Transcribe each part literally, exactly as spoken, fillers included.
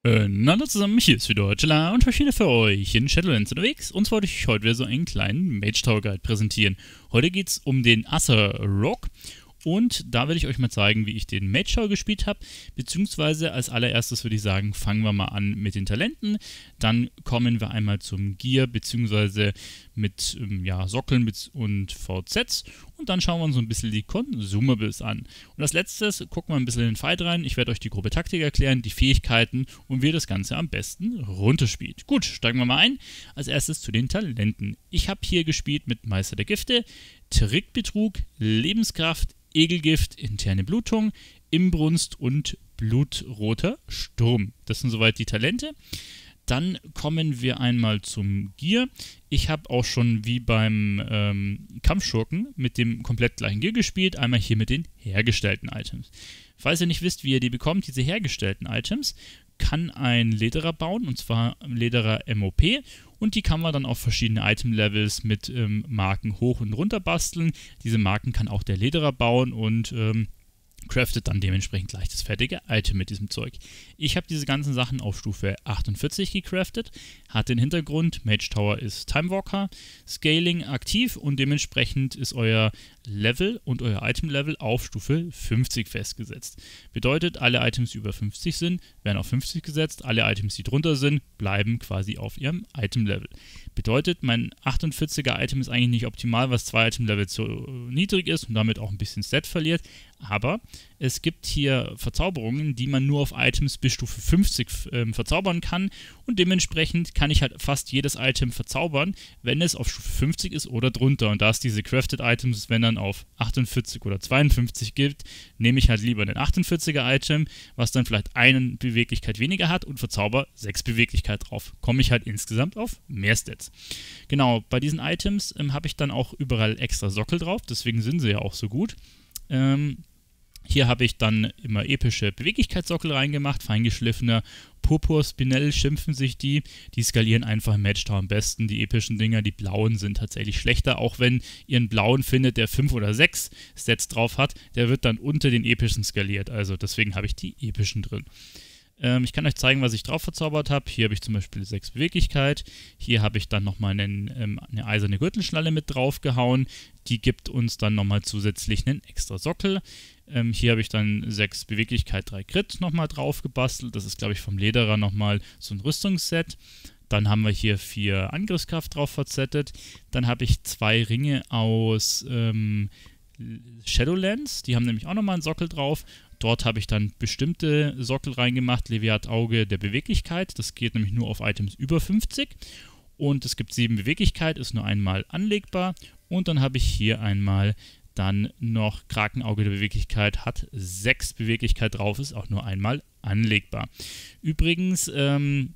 Äh, na hallo zusammen, hier ist wieder Angela und verschiedene für euch in Shadowlands unterwegs. Und zwar wollte ich heute wieder so einen kleinen Mage Tower Guide präsentieren. Heute geht es um den Acer Rogue und da werde ich euch mal zeigen, wie ich den Mage Tower gespielt habe. Beziehungsweise als allererstes würde ich sagen, fangen wir mal an mit den Talenten. Dann kommen wir einmal zum Gear, beziehungsweise mit ähm, ja, Sockeln und V Zs. Und dann schauen wir uns so ein bisschen die Consumables an. Und als letztes gucken wir ein bisschen in den Fight rein. Ich werde euch die grobe Taktik erklären, die Fähigkeiten und wie ihr das Ganze am besten runterspielt. Gut, steigen wir mal ein. Als erstes zu den Talenten. Ich habe hier gespielt mit Meister der Gifte, Trickbetrug, Lebenskraft, Egelgift, interne Blutung, Imbrunst und blutroter Sturm. Das sind soweit die Talente. Dann kommen wir einmal zum Gear. Ich habe auch schon wie beim ähm, Kampfschurken mit dem komplett gleichen Gear gespielt. Einmal hier mit den hergestellten Items. Falls ihr nicht wisst, wie ihr die bekommt, diese hergestellten Items, kann ein Lederer bauen, und zwar Lederer M O P. Und die kann man dann auf verschiedene Item-Levels mit ähm, Marken hoch und runter basteln. Diese Marken kann auch der Lederer bauen und ähm, craftet dann dementsprechend gleich das fertige Item mit diesem Zeug. Ich habe diese ganzen Sachen auf Stufe achtundvierzig gecraftet, hat den Hintergrund, Mage Tower ist Timewalker, Scaling aktiv und dementsprechend ist euer Level und euer Item-Level auf Stufe fünfzig festgesetzt. Bedeutet, alle Items, die über fünfzig sind, werden auf fünfzig gesetzt, alle Items, die drunter sind, bleiben quasi auf ihrem Item-Level. Bedeutet, mein achtundvierziger Item ist eigentlich nicht optimal, was zwei Item-Level zu niedrig ist und damit auch ein bisschen Stat verliert, aber es gibt hier Verzauberungen, die man nur auf Items bis Stufe fünfzig äh, verzaubern kann und dementsprechend kann ich halt fast jedes Item verzaubern, wenn es auf Stufe fünfzig ist oder drunter. Und da es diese Crafted Items, wenn dann auf achtundvierzig oder zweiundfünfzig gibt, nehme ich halt lieber den achtundvierziger Item, was dann vielleicht eine Beweglichkeit weniger hat und verzauber sechs Beweglichkeit drauf. Komme ich halt insgesamt auf mehr Stats. Genau, bei diesen Items ähm, habe ich dann auch überall extra Sockel drauf, deswegen sind sie ja auch so gut. Ähm, Hier habe ich dann immer epische Beweglichkeitssockel reingemacht, feingeschliffener Purpur Spinell schimpfen sich die. Die skalieren einfach im Mage Tower am besten. Die epischen Dinger, die blauen, sind tatsächlich schlechter. Auch wenn ihr einen blauen findet, der fünf oder sechs Stats drauf hat, der wird dann unter den epischen skaliert. Also deswegen habe ich die epischen drin. Ähm, ich kann euch zeigen, was ich drauf verzaubert habe. Hier habe ich zum Beispiel sechs Beweglichkeit. Hier habe ich dann nochmal einen, ähm, eine eiserne Gürtelschnalle mit draufgehauen. Die gibt uns dann nochmal zusätzlich einen extra Sockel. Ähm, hier habe ich dann sechs Beweglichkeit, drei Crit nochmal drauf gebastelt. Das ist, glaube ich, vom Lederer nochmal so ein Rüstungsset. Dann haben wir hier vier Angriffskraft drauf verzettet. Dann habe ich zwei Ringe aus ähm, Shadowlands. Die haben nämlich auch nochmal einen Sockel drauf. Dort habe ich dann bestimmte Sockel reingemacht. Leviat Auge der Beweglichkeit. Das geht nämlich nur auf Items über fünfzig. Und es gibt sieben Beweglichkeit, ist nur einmal anlegbar. Und dann habe ich hier einmal dann noch Krakenauge der Beweglichkeit, hat sechs Beweglichkeit drauf, ist auch nur einmal anlegbar. Übrigens, ähm,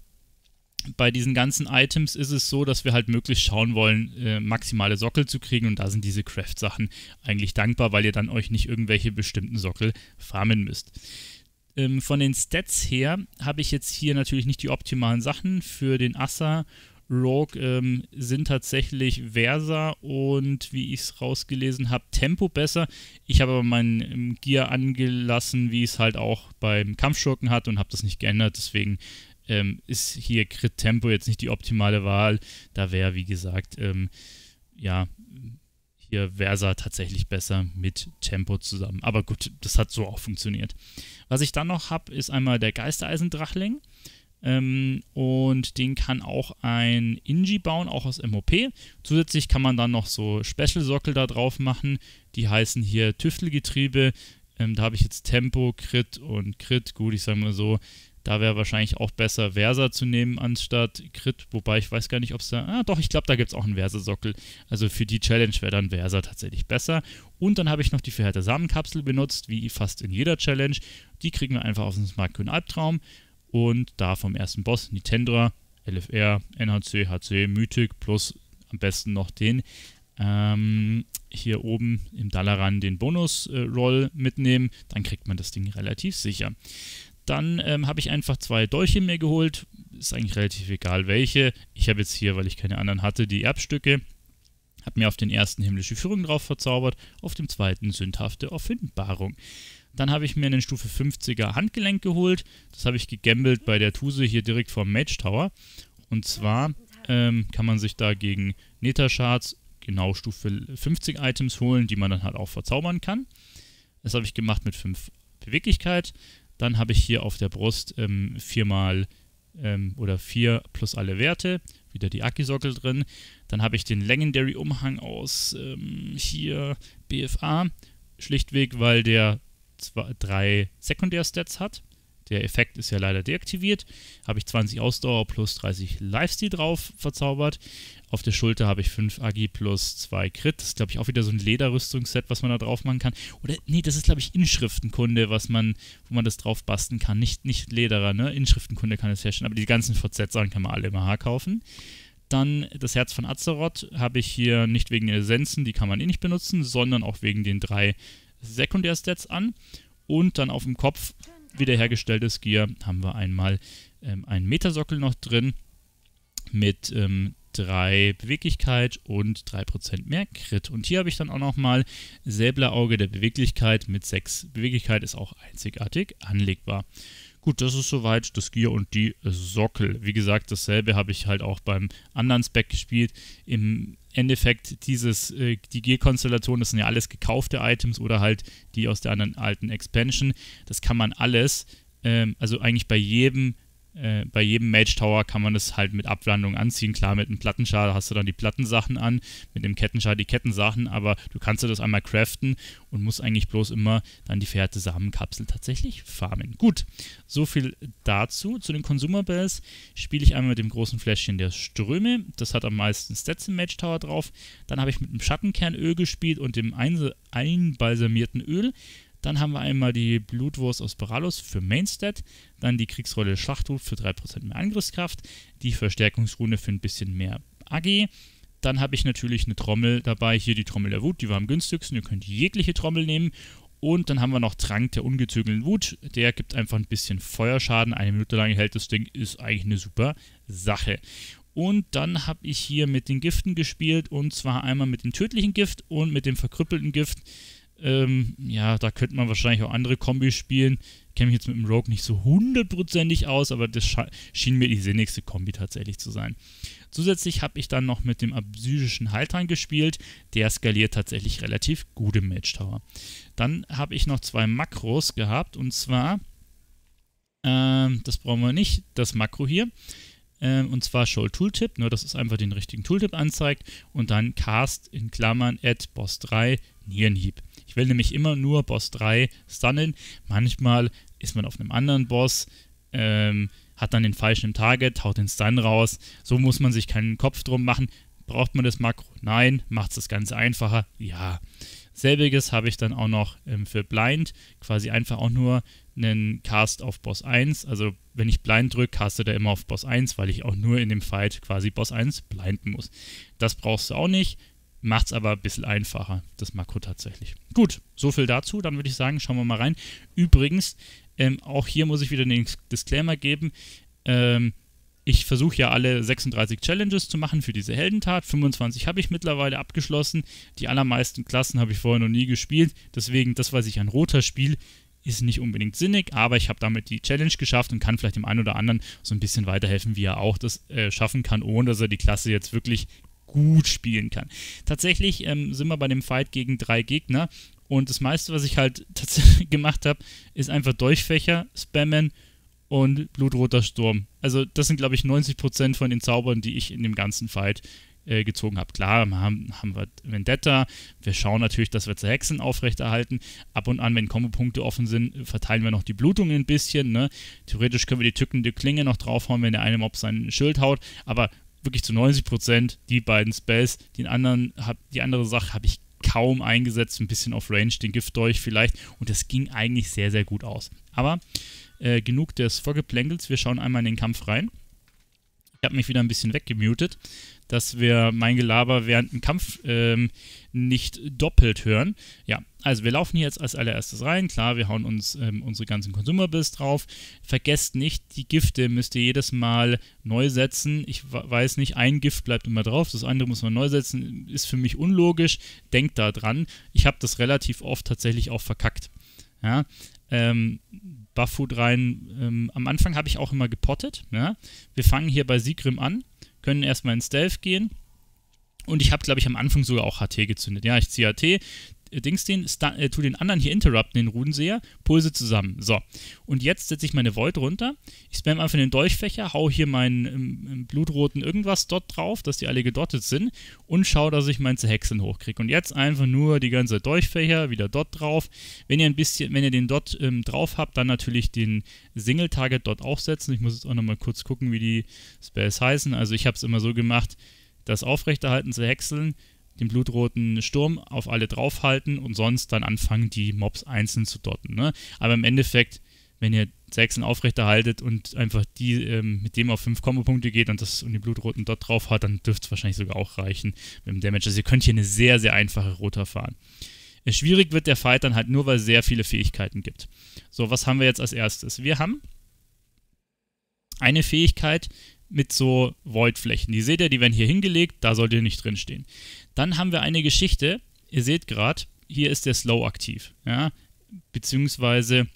bei diesen ganzen Items ist es so, dass wir halt möglichst schauen wollen, äh, maximale Sockel zu kriegen, und da sind diese Craft-Sachen eigentlich dankbar, weil ihr dann euch nicht irgendwelche bestimmten Sockel farmen müsst. Ähm, von den Stats her habe ich jetzt hier natürlich nicht die optimalen Sachen. Für den Acer Rogue ähm, sind tatsächlich Versa und, wie ich es rausgelesen habe, Tempo besser. Ich habe aber mein ähm, Gear angelassen, wie es halt auch beim Kampfschurken hat, und habe das nicht geändert. Deswegen ähm, ist hier Crit Tempo jetzt nicht die optimale Wahl. Da wäre, wie gesagt, ähm, ja, hier Versa tatsächlich besser mit Tempo zusammen. Aber gut, das hat so auch funktioniert. Was ich dann noch habe, ist einmal der Geistereisendrachling. Ähm, und den kann auch ein Inji bauen, auch aus M O P. Zusätzlich kann man dann noch so Special-Sockel da drauf machen. Die heißen hier Tüftelgetriebe. Ähm, da habe ich jetzt Tempo, Crit und Crit. Gut, ich sage mal so, da wäre wahrscheinlich auch besser Versa zu nehmen anstatt Crit. Wobei ich weiß gar nicht, ob es da... Ah doch, ich glaube, da gibt es auch einen Versa-Sockel. Also für die Challenge wäre dann Versa tatsächlich besser. Und dann habe ich noch die verheerte Samenkapsel benutzt, wie fast in jeder Challenge. Die kriegen wir einfach aus dem Smart Grün Albtraum. Und da vom ersten Boss Nitendra, L F R, N H C, H C, Mythic plus am besten noch den ähm, hier oben im Dalaran den Bonus-Roll mitnehmen. Dann kriegt man das Ding relativ sicher. Dann ähm, habe ich einfach zwei Dolche mir geholt. Ist eigentlich relativ egal welche. Ich habe jetzt hier, weil ich keine anderen hatte, die Erbstücke. Habe mir auf den ersten himmlische Führung drauf verzaubert, auf dem zweiten sündhafte Offenbarung. Dann habe ich mir einen Stufe fünfziger Handgelenk geholt. Das habe ich gegambelt bei der Tuse hier direkt vor Mage Tower. Und zwar ähm, kann man sich da gegen Nether-Shards genau Stufe fünfzig Items holen, die man dann halt auch verzaubern kann. Das habe ich gemacht mit fünf Beweglichkeit. Dann habe ich hier auf der Brust ähm, viermal ähm, oder vier plus alle Werte. Wieder die Aki-Sockel drin. Dann habe ich den Legendary-Umhang aus ähm, hier B F A. Schlichtweg, weil der zwei, drei Sekundär-Stats hat. Der Effekt ist ja leider deaktiviert. Habe ich zwanzig Ausdauer plus dreißig Lifesteal drauf verzaubert. Auf der Schulter habe ich fünf Agi plus zwei Crit. Das ist, glaube ich, auch wieder so ein Lederrüstungsset, was man da drauf machen kann. Oder, nee, das ist, glaube ich, Inschriftenkunde, was man, wo man das drauf basteln kann. Nicht, nicht Lederer, ne? Inschriftenkunde kann es herstellen, aber die ganzen V Z-Sachen kann man alle im A H kaufen. Dann das Herz von Azeroth habe ich hier nicht wegen den Essenzen, die kann man eh nicht benutzen, sondern auch wegen den drei Sekundär-Stats an. Und dann auf dem Kopf wiederhergestelltes Gear haben wir einmal ähm, einen Metersockel noch drin mit ähm, drei Beweglichkeit und drei Prozent mehr Crit. Und hier habe ich dann auch nochmal Säblerauge der Beweglichkeit mit sechs Beweglichkeit, ist auch einzigartig anlegbar. Gut, das ist soweit das Gear und die Sockel. Wie gesagt, dasselbe habe ich halt auch beim anderen Spec gespielt. Im Endeffekt, dieses, äh, die Gear-Konstellation, das sind ja alles gekaufte Items oder halt die aus der anderen alten Expansion. Das kann man alles, ähm, also eigentlich bei jedem Äh, bei jedem Mage Tower kann man das halt mit Abwandlung anziehen. Klar, mit einem Plattenschal hast du dann die Plattensachen an, mit dem Kettenschal die Kettensachen, aber du kannst dir das einmal craften und musst eigentlich bloß immer dann die verehrte Samenkapsel tatsächlich farmen. Gut, so viel dazu. Zu den Consumables spiele ich einmal mit dem großen Fläschchen der Ströme. Das hat am meisten Stats im Mage Tower drauf. Dann habe ich mit dem Schattenkernöl gespielt und dem einbalsamierten Öl. Dann haben wir einmal die Blutwurst aus Paralos für Mainstat, dann die Kriegsrolle Schlachtruf für drei Prozent mehr Angriffskraft, die Verstärkungsrune für ein bisschen mehr A G. Dann habe ich natürlich eine Trommel dabei, hier die Trommel der Wut, die war am günstigsten, ihr könnt jegliche Trommel nehmen. Und dann haben wir noch Trank der ungezügelten Wut, der gibt einfach ein bisschen Feuerschaden, eine Minute lang hält das Ding, ist eigentlich eine super Sache. Und dann habe ich hier mit den Giften gespielt, und zwar einmal mit dem tödlichen Gift und mit dem verkrüppelten Gift. Ähm, ja, da könnte man wahrscheinlich auch andere Kombis spielen. Ich kenne mich jetzt mit dem Rogue nicht so hundertprozentig aus, aber das schien mir die sinnigste Kombi tatsächlich zu sein. Zusätzlich habe ich dann noch mit dem absydischen Heiltrank gespielt. Der skaliert tatsächlich relativ gut im Mage Tower. Dann habe ich noch zwei Makros gehabt, und zwar, ähm, das brauchen wir nicht, das Makro hier. Ähm, und zwar Shoal Tooltip, nur dass es einfach den richtigen Tooltip anzeigt, und dann Cast in Klammern at Boss drei Nierenhieb. Ich will nämlich immer nur Boss drei stunnen. Manchmal ist man auf einem anderen Boss, ähm, hat dann den falschen Target, haut den Stun raus. So muss man sich keinen Kopf drum machen. Braucht man das Makro? Nein. Macht es das Ganze einfacher? Ja. Selbiges habe ich dann auch noch ähm, für Blind, quasi einfach auch nur einen Cast auf Boss eins. Also wenn ich Blind drücke, castet er immer auf Boss eins, weil ich auch nur in dem Fight quasi Boss eins blinden muss. Das brauchst du auch nicht. Macht es aber ein bisschen einfacher, das Makro tatsächlich. Gut, so viel dazu. Dann würde ich sagen, schauen wir mal rein. Übrigens, ähm, auch hier muss ich wieder den Disclaimer geben. Ähm, ich versuche ja alle sechsunddreißig Challenges zu machen für diese Heldentat. fünfundzwanzig habe ich mittlerweile abgeschlossen. Die allermeisten Klassen habe ich vorher noch nie gespielt. Deswegen, das, was ich an Roter spiele, ist nicht unbedingt sinnig, aber ich habe damit die Challenge geschafft und kann vielleicht dem einen oder anderen so ein bisschen weiterhelfen, wie er auch das äh, schaffen kann, ohne dass er die Klasse jetzt wirklich gut spielen kann. Tatsächlich ähm, sind wir bei dem Fight gegen drei Gegner, und das meiste, was ich halt tatsächlich gemacht habe, ist einfach Durchfächer, Spammen und Blutroter Sturm. Also das sind, glaube ich, neunzig Prozent von den Zaubern, die ich in dem ganzen Fight äh, gezogen habe. Klar, haben, haben wir Vendetta, wir schauen natürlich, dass wir zu Hexen aufrechterhalten. Ab und an, wenn Kombopunkte offen sind, verteilen wir noch die Blutung ein bisschen. Ne? Theoretisch können wir die tückende Klinge noch draufhauen, wenn der eine Mob sein Schild haut, aber wirklich zu neunzig Prozent die beiden Spells. Den anderen hab, die andere Sache habe ich kaum eingesetzt, ein bisschen auf Range, den Giftdolch vielleicht, und das ging eigentlich sehr, sehr gut aus. Aber äh, genug des Vorgeplänkels, wir schauen einmal in den Kampf rein. Ich habe mich wieder ein bisschen weggemutet, dass wir mein Gelaber während dem Kampf ähm, nicht doppelt hören. Ja, also wir laufen hier jetzt als allererstes rein. Klar, wir hauen uns ähm, unsere ganzen Consumables drauf. Vergesst nicht, die Gifte müsst ihr jedes Mal neu setzen. Ich weiß nicht, ein Gift bleibt immer drauf, das andere muss man neu setzen. Ist für mich unlogisch. Denkt da dran. Ich habe das relativ oft tatsächlich auch verkackt. Ja, ähm, Buff-Food rein. Ähm, am Anfang habe ich auch immer gepottet. Ja? Wir fangen hier bei Sigrim an, können erstmal in Stealth gehen. Und ich habe, glaube ich, am Anfang sogar auch H T gezündet. Ja, ich ziehe H T, äh, Dings den, äh, tu den anderen hier interrupten, den Rudenseher, pulse zusammen. So, und jetzt setze ich meine Void runter. Ich spam einfach den Dolchfächer, hau hier meinen ähm, blutroten irgendwas dort drauf, dass die alle gedottet sind und schaue, dass ich mein Zerhäckseln hochkriege. Und jetzt einfach nur die ganze Dolchfächer wieder dort drauf. Wenn ihr ein bisschen, wenn ihr den dort ähm, drauf habt, dann natürlich den Single-Target dort auch setzen. Ich muss jetzt auch nochmal kurz gucken, wie die Spells heißen. Also ich habe es immer so gemacht, das Aufrechterhalten zu häckseln, den blutroten Sturm auf alle draufhalten und sonst dann anfangen, die Mobs einzeln zu dotten. Ne? Aber im Endeffekt, wenn ihr Häckseln aufrechterhaltet und einfach die ähm, mit dem auf fünf Kombopunkte geht und, das, und die blutroten dort drauf hat, dann dürfte es wahrscheinlich sogar auch reichen mit dem Damage. Also ihr könnt hier eine sehr, sehr einfache Rota fahren. Schwierig wird der Fight dann halt nur, weil es sehr viele Fähigkeiten gibt. So, was haben wir jetzt als erstes? Wir haben eine Fähigkeit mit so Void-Flächen. Die seht ihr, die werden hier hingelegt, da sollt ihr nicht drinstehen. Dann haben wir eine Geschichte, ihr seht gerade, hier ist der Slow aktiv, ja, beziehungsweise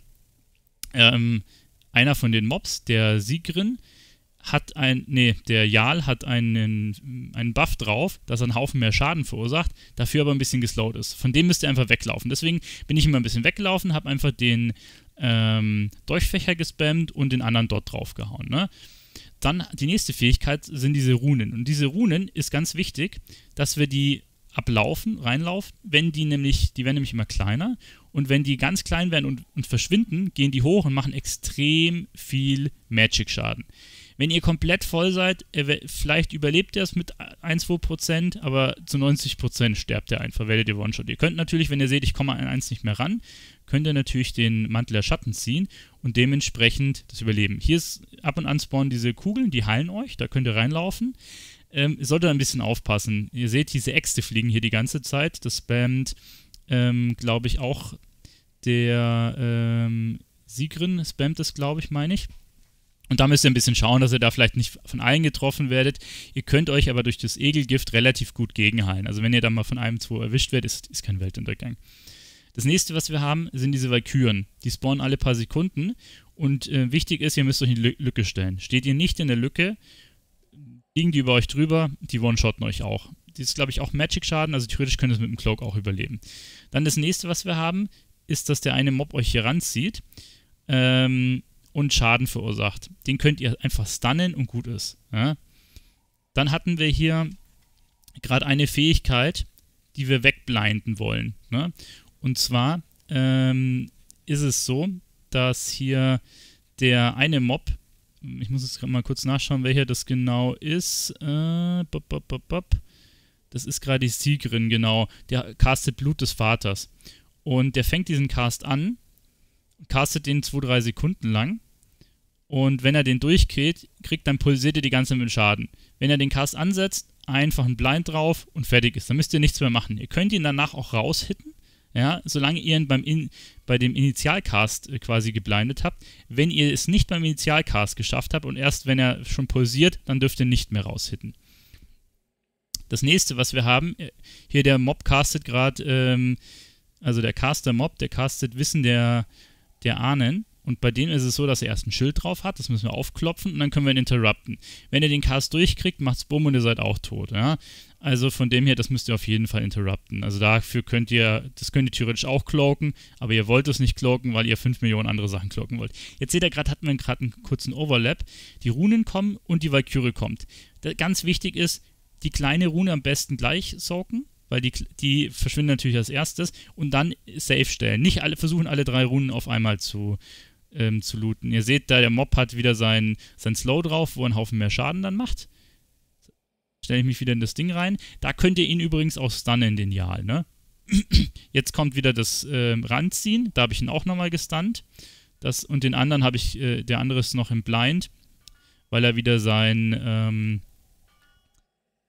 ähm, einer von den Mobs, der Sigrin, hat ein, nee, der Jarl hat einen, einen Buff drauf, dass er einen Haufen mehr Schaden verursacht, dafür aber ein bisschen geslowt ist. Von dem müsst ihr einfach weglaufen. Deswegen bin ich immer ein bisschen weggelaufen, habe einfach den ähm, Dolchfächer gespammt und den anderen dort drauf gehauen, ne? Dann die nächste Fähigkeit sind diese Runen. Und diese Runen ist ganz wichtig, dass wir die ablaufen, reinlaufen, wenn die nämlich, die werden nämlich immer kleiner. Und wenn die ganz klein werden und, und verschwinden, gehen die hoch und machen extrem viel Magic-Schaden. Wenn ihr komplett voll seid, vielleicht überlebt ihr es mit ein bis zwei Prozent, aber zu neunzig Prozent sterbt ihr einfach, werdet ihr One-Shot. Ihr könnt natürlich, wenn ihr seht, ich komme an eins nicht mehr ran, könnt ihr natürlich den Mantel der Schatten ziehen und dementsprechend das überleben. Hier ist ab und an spawnen diese Kugeln, die heilen euch, da könnt ihr reinlaufen. Ähm, ihr solltet ein bisschen aufpassen. Ihr seht, diese Äxte fliegen hier die ganze Zeit. Das spammt, ähm, glaube ich, auch der ähm, Sigrin spammt das, glaube ich, meine ich. Und da müsst ihr ein bisschen schauen, dass ihr da vielleicht nicht von allen getroffen werdet. Ihr könnt euch aber durch das Egelgift relativ gut gegenheilen. Also wenn ihr da mal von einem, zwei erwischt werdet, ist, ist kein Weltuntergang. Das nächste, was wir haben, sind diese Valkyren. Die spawnen alle paar Sekunden. Und äh, wichtig ist, ihr müsst euch in die Lücke stellen. Steht ihr nicht in der Lücke, fliegen die über euch drüber, die one-shotten euch auch. Das ist, glaube ich, auch Magic-Schaden, also theoretisch könnt ihr es mit dem Cloak auch überleben. Dann das nächste, was wir haben, ist, dass der eine Mob euch hier ranzieht. Ähm... und Schaden verursacht. Den könnt ihr einfach stunnen und gut ist. Ja? Dann hatten wir hier gerade eine Fähigkeit, die wir wegblinden wollen. Ne? Und zwar ähm, ist es so, dass hier der eine Mob, ich muss jetzt gerade mal kurz nachschauen, welcher das genau ist. Äh, bop, bop, bop, bop. Das ist gerade die Sigrin, genau. Der castet Blut des Vaters. Und der fängt diesen Cast an, castet den zwei, drei Sekunden lang und wenn er den durchgeht, kriegt, dann pulsiert ihr die ganze Zeit mit Schaden. Wenn er den Cast ansetzt, einfach ein Blind drauf und fertig ist. Dann müsst ihr nichts mehr machen. Ihr könnt ihn danach auch raushitten, ja, solange ihr ihn beim In, bei dem Initialcast quasi geblindet habt. Wenn ihr es nicht beim Initialcast geschafft habt und erst wenn er schon pulsiert, dann dürft ihr nicht mehr raushitten. Das nächste, was wir haben, hier der Mob castet gerade, ähm, also der Caster-Mob, der castet Wissen der der Ahnen. Und bei denen ist es so, dass er erst ein Schild drauf hat, das müssen wir aufklopfen und dann können wir ihn interrupten. Wenn ihr den Cast durchkriegt, macht's bumm und ihr seid auch tot. Ja? Also von dem her, das müsst ihr auf jeden Fall interrupten. Also dafür könnt ihr, das könnt ihr theoretisch auch cloaken, aber ihr wollt es nicht cloaken, weil ihr fünf Millionen andere Sachen cloaken wollt. Jetzt seht ihr gerade, hatten wir gerade einen kurzen Overlap. Die Runen kommen und die Valkyrie kommt. Das ganz wichtig ist, die kleine Rune am besten gleich soaken, weil die, die verschwinden natürlich als erstes und dann safe stellen. Nicht alle versuchen, alle drei Runen auf einmal zu, ähm, zu looten. Ihr seht da, der Mob hat wieder sein, sein Slow drauf, wo er einen Haufen mehr Schaden dann macht. Stelle ich mich wieder in das Ding rein. Da könnt ihr ihn übrigens auch stunnen, den Jarl, ne? Jetzt kommt wieder das äh, Ranziehen. Da habe ich ihn auch nochmal gestunt. Das, und den anderen habe ich, äh, der andere ist noch im Blind, weil er wieder sein, ähm,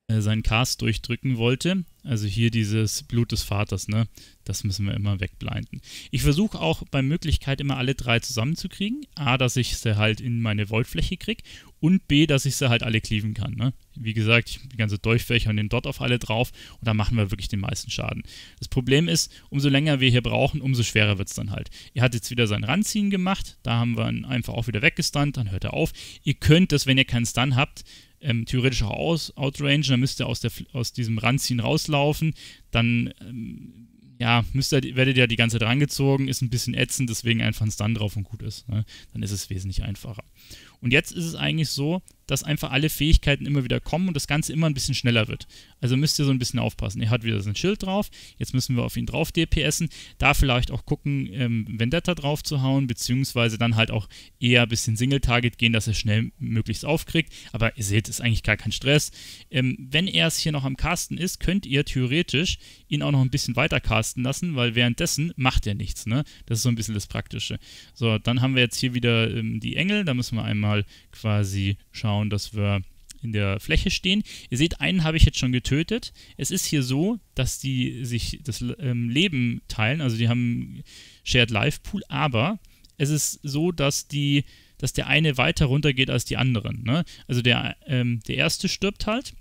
seinen Cast durchdrücken wollte. Also hier dieses Blut des Vaters, ne? Das müssen wir immer wegblinden. Ich versuche auch bei Möglichkeit immer alle drei zusammenzukriegen. A, dass ich sie halt in meine Voidfläche kriege und B, dass ich sie halt alle cleaven kann, ne? Wie gesagt, ich die ganze Durchfächer und den Dot auf alle drauf und da machen wir wirklich den meisten Schaden. Das Problem ist, umso länger wir hier brauchen, umso schwerer wird es dann halt. Er hat jetzt wieder sein Ranziehen gemacht, da haben wir ihn einfach auch wieder weggestunt, dann hört er auf. Ihr könnt das, wenn ihr keinen Stun habt, Ähm, theoretisch auch aus, outrange, dann müsst ihr aus, der, aus diesem Ranziehen rauslaufen, dann ähm, ja, müsst ihr, werdet ihr die ganze Zeit rangezogen, ist ein bisschen ätzend, deswegen einfach ein Stun drauf und gut ist. Ne? Dann ist es wesentlich einfacher. Und jetzt ist es eigentlich so, dass einfach alle Fähigkeiten immer wieder kommen und das Ganze immer ein bisschen schneller wird. Also müsst ihr so ein bisschen aufpassen. Er hat wieder sein Schild drauf, jetzt müssen wir auf ihn drauf DPSen, da vielleicht auch gucken, ähm, Vendetta drauf zu hauen, beziehungsweise dann halt auch eher ein bisschen Single-Target gehen, dass er schnell möglichst aufkriegt. Aber ihr seht, ist eigentlich gar kein Stress. Ähm, wenn er es hier noch am Casten ist, könnt ihr theoretisch ihn auch noch ein bisschen weiter casten lassen, weil währenddessen macht er nichts. Ne? Das ist so ein bisschen das Praktische. So, dann haben wir jetzt hier wieder ähm, die Engel, da müssen wir einmal quasi schauen, dass wir in der Fläche stehen. Ihr seht, einen habe ich jetzt schon getötet. Es ist hier so, dass die sich das ähm, Leben teilen, also die haben Shared Life Pool, aber es ist so, dass die, dass der eine weiter runter geht als die anderen. Ne? Also der, ähm, der erste stirbt halt.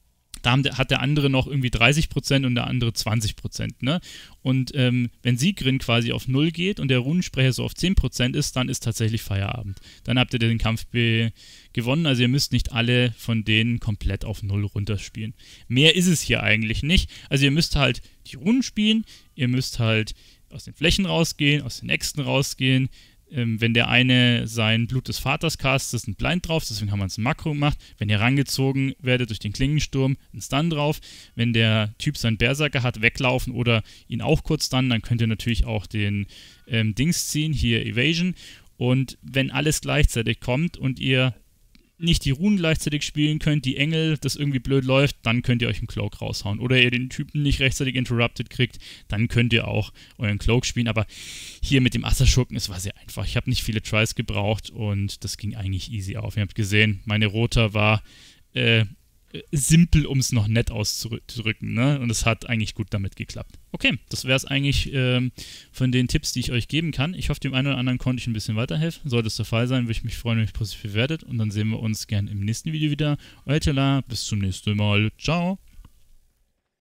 Da hat der andere noch irgendwie dreißig Prozent und der andere zwanzig Prozent. Ne? Und ähm, wenn Sigrin quasi auf null geht und der Runensprecher so auf zehn Prozent ist, dann ist tatsächlich Feierabend. Dann habt ihr den Kampf gewonnen. Also ihr müsst nicht alle von denen komplett auf null runterspielen. Mehr ist es hier eigentlich nicht. Also ihr müsst halt die Runen spielen, ihr müsst halt aus den Flächen rausgehen, aus den Äxten rausgehen. Ähm, wenn der eine sein Blut des Vaters castet, ist ein Blind drauf, deswegen haben wir uns ein Makro gemacht. Wenn ihr rangezogen werdet durch den Klingensturm, ein Stun drauf. Wenn der Typ seinen Berserker hat, weglaufen oder ihn auch kurz stunnen, dann könnt ihr natürlich auch den ähm, Dings ziehen, hier Evasion. Und wenn alles gleichzeitig kommt und ihr nicht die Runen gleichzeitig spielen könnt, die Engel, das irgendwie blöd läuft, dann könnt ihr euch einen Cloak raushauen. Oder ihr den Typen nicht rechtzeitig interrupted kriegt, dann könnt ihr auch euren Cloak spielen. Aber hier mit dem Asserschurken, es war sehr einfach. Ich habe nicht viele Tries gebraucht und das ging eigentlich easy auf. Ihr habt gesehen, meine Rota war äh, simpel, um es noch nett auszudrücken. Ne? Und es hat eigentlich gut damit geklappt. Okay, das wäre es eigentlich ähm, von den Tipps, die ich euch geben kann. Ich hoffe, dem einen oder anderen konnte ich ein bisschen weiterhelfen. Sollte es der Fall sein, würde ich mich freuen, wenn ihr mich positiv bewertet. Und dann sehen wir uns gerne im nächsten Video wieder. Euer Tela, bis zum nächsten Mal. Ciao.